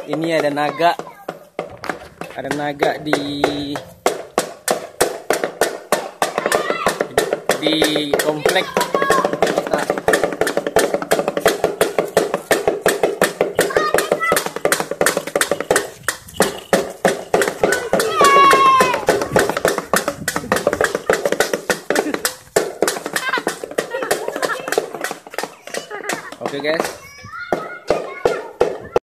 Ini ada naga. Ada naga di komplek kita. Oke guys.